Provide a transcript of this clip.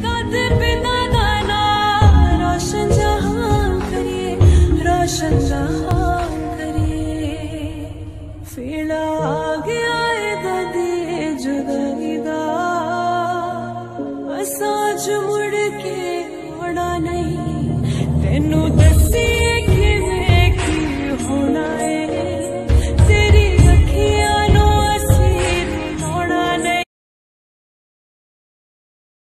दाद पिता दाना रोशन जहां करिए, रोशन जहां करिए। फेड़ा आ गया है दादी जुदाई दा, असाज मुड़ के मुड़ा नहीं, तेनू दसी